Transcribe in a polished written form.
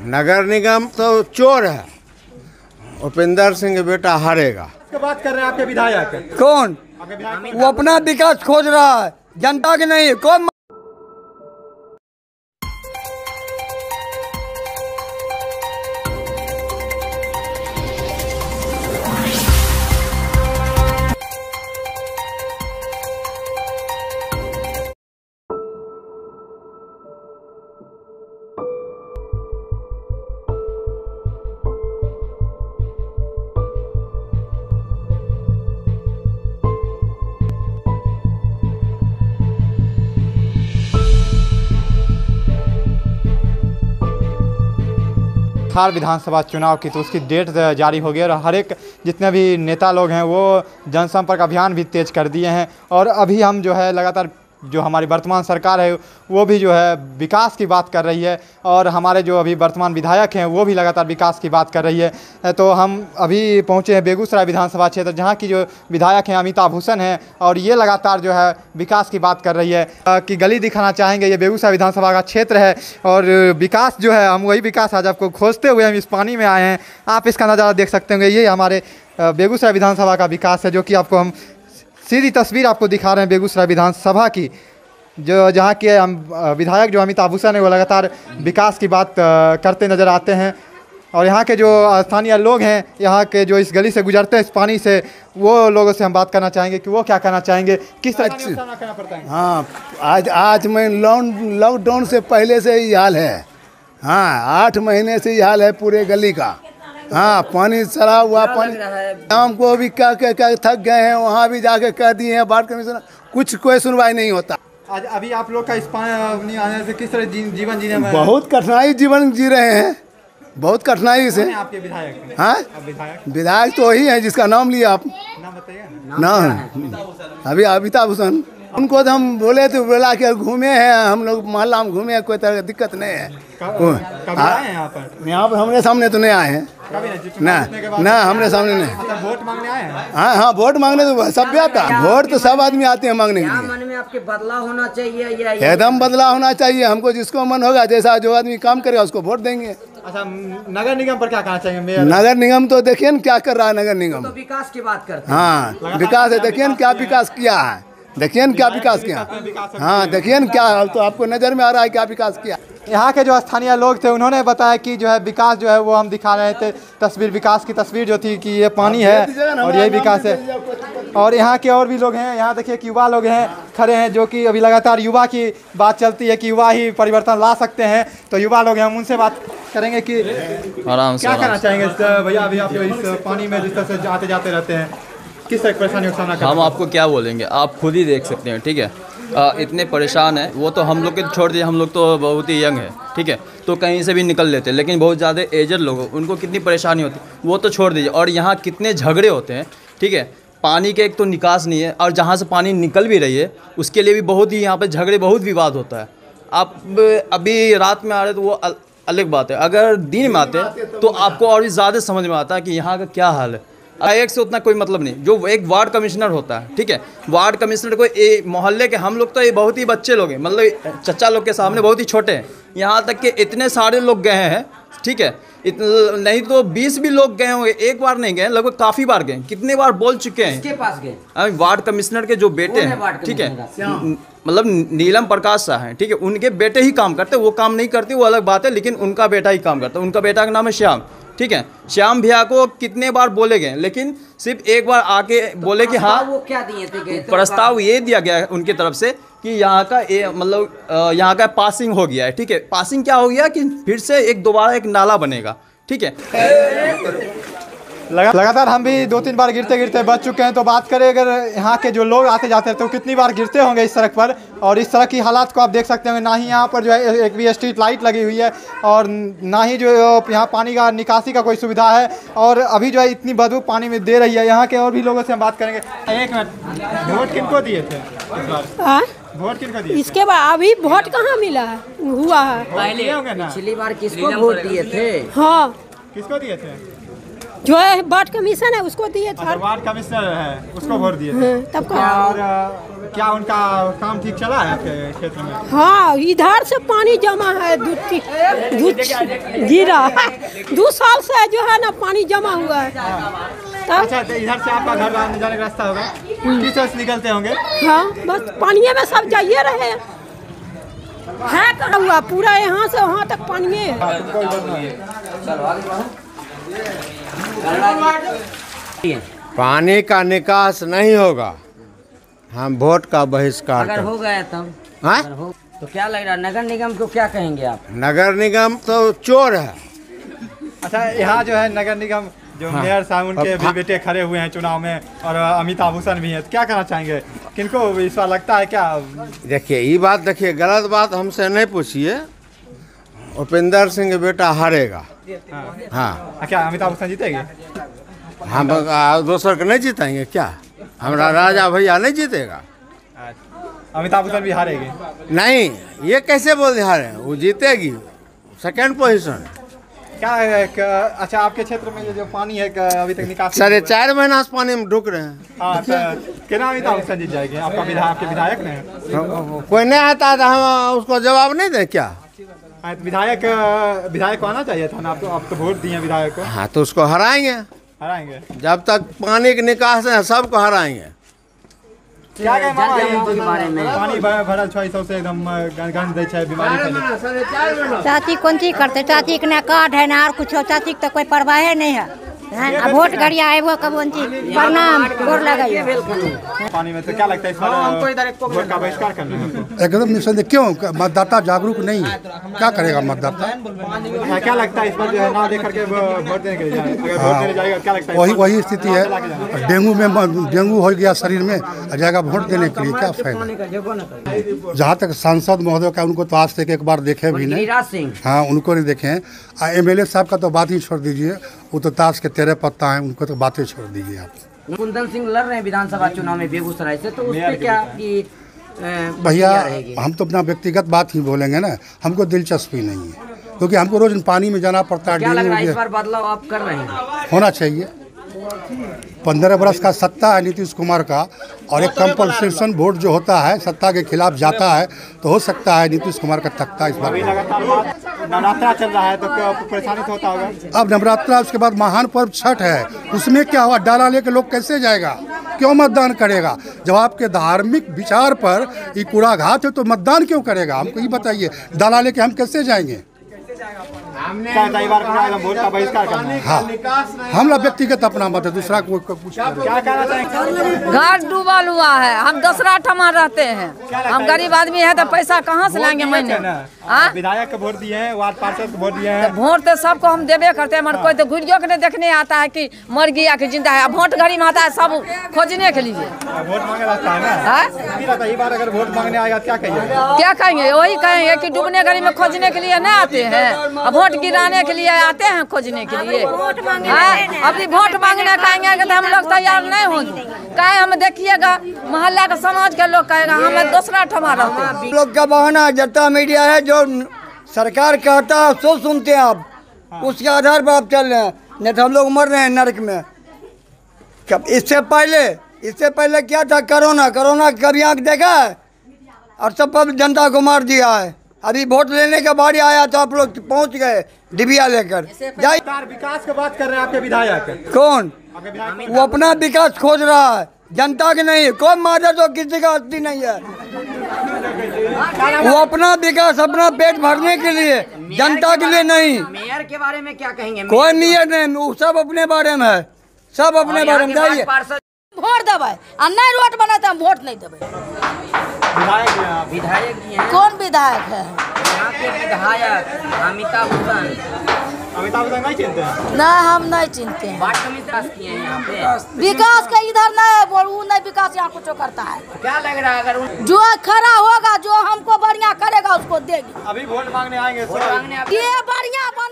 नगर निगम तो चोर है। उपेंद्र सिंह बेटा हारेगा। बात कर रहे हैं आपके विधायक कौन? वो अपना विकास खोज रहा है, जनता के नहीं। कौन? बिहार विधानसभा चुनाव की तो उसकी डेट जारी हो गई और हर एक जितने भी नेता लोग हैं वो जनसंपर्क अभियान भी तेज कर दिए हैं। और अभी हम जो है लगातार जो हमारी वर्तमान सरकार है वो भी जो है विकास की बात कर रही है और हमारे जो अभी वर्तमान विधायक हैं वो भी लगातार विकास की बात कर रही है। तो हम अभी पहुंचे हैं बेगूसराय विधानसभा क्षेत्र, जहां की जो विधायक हैं अमिता भूषण हैं और ये लगातार जो है विकास की बात कर रही है कि गली दिखाना चाहेंगे। ये बेगूसराय विधानसभा का क्षेत्र है और विकास जो है हम वही विकास आज आपको खोजते हुए हम इस पानी में आए हैं। आप इसका नज़ारा देख सकते होंगे। ये हमारे बेगूसराय विधानसभा का विकास है जो कि आपको हम सीधी तस्वीर आपको दिखा रहे हैं बेगूसराय विधानसभा की, जो जहाँ के विधायक जो अमिता भूषण है वो लगातार विकास की बात करते नज़र आते हैं। और यहाँ के जो स्थानीय लोग हैं, यहाँ के जो इस गली से गुजरते हैं इस पानी से, वो लोगों से हम बात करना चाहेंगे कि वो क्या कहना चाहेंगे, किस तरह का सामना करना पड़ता है। हाँ, आज मैं लॉकडाउन से पहले से ही हाल है। हाँ, 8 महीने से ही हाल है पूरे गली का। हाँ, पानी चला हुआ पानी। शाम को भी कह थक गए हैं, वहाँ भी जाके कह दिए हैं वार्ड कमिश्नर, कुछ कोई सुनवाई नहीं होता। आज अभी आप लोग का इस पानी आने से किस तरह जीवन जीने में? बहुत कठिनाई जीवन जी रहे हैं, बहुत कठिनाई से। आपके विधायक? हाँ, विधायक तो वही है जिसका नाम लिया आप। नाम बताइए। नाम अभी अमिता भूषण। उनको तो हम बोले थे, बोला कि घूमे हैं हम लोग, मोहल्ला में घूमे हैं, कोई तरह की दिक्कत नहीं है। कब आए हैं यहाँ पर? यहाँ पर हमरे सामने तो नहीं आए हैं ना, हमरे सामने नहीं। वोट मांगने आए हैं? हाँ, वोट मांगने तो सब आता, वोट तो सब आदमी आते हैं मांगने के लिए। मन में आपके बदलाव होना चाहिए या एकदम बदलाव होना चाहिए। हमको जिसको मन होगा, जैसा जो आदमी काम करेगा उसको वोट देंगे। अच्छा, नगर निगम पर क्या कहना चाहिए? नगर निगम तो देखिए न क्या कर रहा है नगर निगम। तो विकास की बात करते हैं। हाँ, विकास है, देखिए न क्या विकास किया है, देखिए न क्या विकास किया। हाँ, देखिए न क्या, तो आपको नज़र में आ रहा है क्या विकास किया। यहाँ के जो स्थानीय लोग थे उन्होंने बताया कि जो है विकास जो है वो हम दिखा रहे थे तस्वीर, विकास की तस्वीर जो थी कि ये पानी है और यही विकास है। और यहाँ के और भी लोग हैं, यहाँ देखिए कि युवा लोग हैं खड़े हैं, जो कि अभी लगातार युवा की बात चलती है कि युवा ही परिवर्तन ला सकते हैं। तो युवा लोग हैं, हम उनसे बात करेंगे कि आराम से क्या कहना चाहेंगे भैया। अभी आप इस पानी में जिस तरह से आते जाते रहते हैं, किस तरह की परेशानियों का सामना? हम आपको क्या बोलेंगे, आप खुद ही देख सकते हैं। ठीक है, इतने परेशान हैं। वो तो हम लोग के छोड़ दिए, हम लोग तो बहुत ही यंग है, ठीक है, तो कहीं से भी निकल लेते हैं। लेकिन बहुत ज़्यादा एजड लोग, उनको कितनी परेशानी होती है वो तो छोड़ दीजिए। और यहाँ कितने झगड़े होते हैं, ठीक है। पानी के एक तो निकास नहीं है और जहाँ से पानी निकल भी रही है उसके लिए भी बहुत ही यहाँ पर झगड़े, बहुत विवाद होता है। आप अभी रात में आ रहे तो वो अलग बात है, अगर दिन में आते हैं तो आपको और भी ज़्यादा समझ में आता है कि यहाँ का क्या हाल है। एक से उतना कोई मतलब नहीं। जो एक वार्ड कमिश्नर होता है, ठीक है, वार्ड कमिश्नर को मोहल्ले के हम लोग तो ये बहुत ही बच्चे लोग हैं, मतलब चचा लोग के सामने बहुत ही छोटे हैं। यहाँ तक कि इतने सारे लोग गए हैं, ठीक है, नहीं तो 20 भी लोग गए होंगे, एक बार नहीं गए, लगभग काफ़ी बार गए। कितने बार बोल चुके हैं। किसके पास गए? वार्ड कमिश्नर के जो बेटे हैं, ठीक है, मतलब नीलम प्रकाश शाह हैं, ठीक है, उनके बेटे ही काम करते, वो काम नहीं करते वो अलग बात है, लेकिन उनका बेटा ही काम करता है। उनका बेटा का नाम है श्याम, ठीक है। श्याम भैया को कितने बार बोले गए, लेकिन सिर्फ एक बार आके बोले कि हाँ, वो क्या दिए थे? प्रस्ताव ये दिया गया है उनकी तरफ से कि यहाँ का मतलब यहाँ का पासिंग हो गया है, ठीक है। पासिंग क्या हो गया कि फिर से दोबारा एक नाला बनेगा, ठीक है। लगातार हम भी 2-3 बार गिरते गिरते बच चुके हैं। तो बात करें अगर यहाँ के जो लोग आते जाते हैं तो कितनी बार गिरते होंगे इस सड़क पर, और इस सड़क की हालात को आप देख सकते होंगे। ना ही यहाँ पर जो है एक भी स्ट्रीट लाइट लगी हुई है और ना ही जो यहाँ पानी का निकासी का कोई सुविधा है, और अभी जो है इतनी बदबू पानी में दे रही है। यहाँ के और भी लोगों से हम बात करेंगे। एक मिनट, वोट किनको दिए थे इस बार? वोट किनको दिए? इसके बाद अभी वोट कहाँ मिला है, हुआ है पिछली बार किसको वोट दिए थे? हाँ, किसको दिए थे? जो है वार्ड कमीशन है उसको दिए थे। वार्ड कमिश्नर है उसको वोट दिए थे। तब और क्या उनका काम ठीक चला है आपके क्षेत्र में? हाँ, इधर से पानी जमा है, दूध गिरा है 2 साल से जो है ना पानी जमा हुआ है। अच्छा, तो इधर से आपका घर आने जाने का रास्ता होगा, किस तरह से निकलते होंगे? हाँ, बस पानी में सब जाइए रहे है कहाँ हुआ, पूरा यहाँ से वहाँ तक पानी है। पानी का निकास नहीं होगा, हम वोट का बहिष्कार अगर हो गया तब हाँ? अगर हो तो क्या लग रहा है, नगर निगम को क्या कहेंगे आप? नगर निगम तो चोर है। अच्छा, यहाँ जो है नगर निगम जो मेयर साहब उनके भी बेटे खड़े हुए हैं चुनाव में, और अमिताभ भूषण भी हैं, तो क्या कहना चाहेंगे? किनको विश्वास लगता है क्या? देखिए ये बात, देखिए गलत बात हमसे नहीं पूछिए, उपेंद्र सिंह का बेटा हारेगा। हाँ, क्या अमिताभ भूषण जीतेंगे? हम दोसर को नहीं जीतेंगे क्या? हमारा राजा भैया नहीं जीतेगा? अमिताभ भूषण भी हारेंगे? नहीं, ये कैसे बोल रहे हारे, वो जीतेगी, सेकंड पोजीशन। क्या अच्छा, आपके क्षेत्र में ये जो पानी है अभी तक निकास 4.5 महीना से पानी में डूब रहे हैं। हाँ, तो कितना अमिताभ भूषण जीत जाएंगे? आपके विधायक ने कोई नहीं आता है तो हम उसको जवाब नहीं दें क्या? विधायक को आना चाहिए था ना, आप तो वोट दिए विधायक को। हाँ, तो उसको हराएंगे, जब तक पानी के निकास है सबको हराएंगे। क्या कहें मामा, के बारे में पानी भरल छै सबसे एकदम गंध दै छै, बीमारी फैले। चाची कौन चीज करते, चाची के ना कार्ड है ना और कुछ, चाची के तो कोई परवाह नहीं है। अब वोट गरिया आबो कौन चीज प्रणाम गोर लगाइए। पानी में तो क्या लगता है इस बार वोट का बहिष्कार करना है? एकदम निसंदेह। क्यों? मतदाता जागरूक नहीं है, क्या करेगा मतदाता? क्या लगता है इस बार जो है ना देख करके वोट देने के लिए जाए? अगर वोट देने जाएगा क्या लगता है? वही स्थिति है। डेंगू हो गया शरीर में, जाएगा वोट देने के लिए, क्या फायदा? जहाँ तक सांसद महोदय का, उनको तो आज तक एक बार देखे भी नहीं। हाँ, उनको नहीं देखे हैं। MLA साहब का तो बात ही छोड़ दीजिए, वो तो ताश के 13 पत्ता हैं, उनको तो बातें छोड़ दीजिए आप। कुंदन सिंह लड़ रहे हैं विधानसभा चुनाव में बेगूसराय से, तो उस पे क्या कि भैया हम तो अपना व्यक्तिगत बात ही बोलेंगे ना, हमको दिलचस्पी नहीं है, क्योंकि हमको रोज पानी में जाना पड़ता है। क्या लग रहा है इस बार बदलाव आप कर रहे हैं? होना चाहिए। 15 वर्ष का सत्ता है नीतीश कुमार का, और एक कंपल्सेशन वोट जो होता है सत्ता के खिलाफ जाता है, तो हो सकता है नीतीश कुमार का तख्ता इस बार। नवरात्रा चल रहा है तो परेशानी तो होता होगा। अब नवरात्रा, उसके बाद महान पर्व छठ है, उसमें क्या हुआ? डाला लेके लोग कैसे जाएगा? क्यों मतदान करेगा? जब आपके धार्मिक विचार पर ये कूड़ाघात है तो मतदान क्यों करेगा? हमको ये बताइए, डाला लेके हम कैसे जाएंगे? वोट का बहिष्कार करना है। हाँ, हमरा व्यक्तिगत अपना मत है, दूसरा को कुछ। क्या कहना चाहेंगे? घर डूबल हुआ है, हम दूसरा ठमा रहते हैं, हम गरीब आदमी है तो पैसा कहाँ से लाएंगे महीने? विधायक को वोट दिए हैं, वार्ड पार्षद को वोट दिए हैं, वोट तो सबको हम देवे करते हैं, मगर कोई तो घुरियो के नहीं देखने आता है कि मर गया कि जिंदा है। वोट घड़ी में आता है सब खोजने के लिए, वोट मांगे रहता है ना। इस बार अगर वोट मांगने आएगा क्या कहेंगे? क्या कहेंगे? वही कहेंगे कि डूबने घड़ी में खोजने के लिए नहीं आते हैं, अब वोट गिराने के लिए आते हैं, खोजने के लिए। अभी वोट मांगने कहेंगे तो हम लोग तैयार नहीं होंगे, कहे हम देखिएगा मोहल्ला का समाज के लोग कहेगा हमें दूसरा ठमा रहते हैं। लोग का बहाना जनता मीडिया है, जो सरकार कहता है सो सुनते हैं आप, उसके आधार पर आप चल रहे हैं, नहीं तो हम लोग मर रहे हैं नरक में। कब इससे पहले क्या था? कोरोना कभी आँख देखा है? और सब पर जनता को मार दिया है। अभी वोट लेने का बारी आया तो आप लोग पहुंच गए डिबिया लेकर। विकास की बात कर रहे हैं आपके विधायक। कौन? वो अपना विकास खोज रहा है, जनता के नहीं। कौन मारे तो किसी का हस्ती नहीं है। वो अपना विकास, अपना पेट भरने के लिए, जनता के लिए नहीं। मेयर के बारे में क्या कहेंगे? कोई मेयर नहीं, वो सब अपने बारे में है, सब अपने बारे में। जाइए वोट देवे और नहीं रोड बना तो हम वोट नहीं देवे। विधायक जी हैं। कौन विधायक है? यहाँ के विधायक अमिताभ भूषण नहीं चिंते हैं? नहीं, हम नहीं चिंते हैं। वार्ड कमिश्नर किए हैं यहाँ पे। विकास का इधर नहीं है, वो नहीं विकास यहाँ कुछ करता है। क्या लग रहा है अगर जो खड़ा होगा, जो हमको बढ़िया करेगा उसको देगी। अभी वोट मांगने आएंगे, वोट मांगने ये बढ़िया